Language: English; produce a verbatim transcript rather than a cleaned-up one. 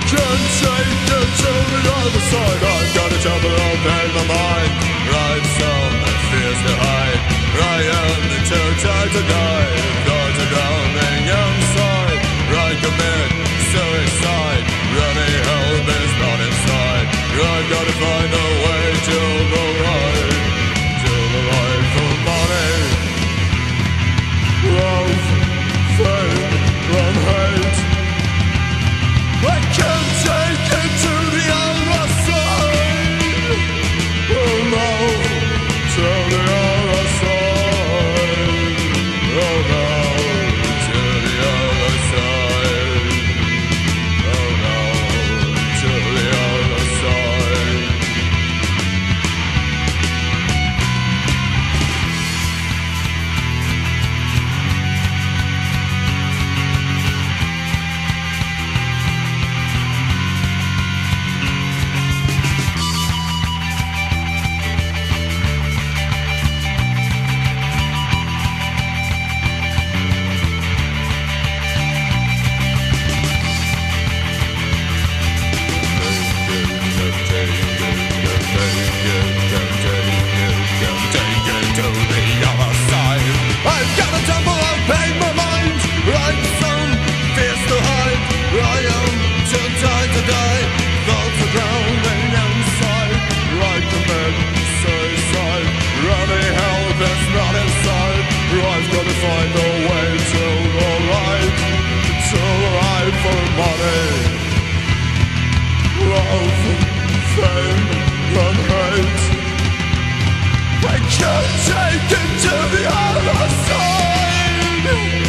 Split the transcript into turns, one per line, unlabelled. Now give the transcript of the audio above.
can't take it to the other side. I've got a trouble open my mind. Right some fears to hide. I am too tired to die. Thoughts are drowning inside. Right commit suicide. Running home is not inside. I've got to find a way to the right. To the right for money. Love, fame, and hate. I can't take it to the other side. Oh no, to the other side. Oh no, to the other side. Oh no, to the other side. I've got a tumble, I'll pay my mind. Right some fears to hide. I am too tired to die. Thoughts are drowning inside. Right commit suicide. Running hell that's not inside. I've got to find a way to the right. To the right for money. Love, fame, and hate. I can't take it to the other side.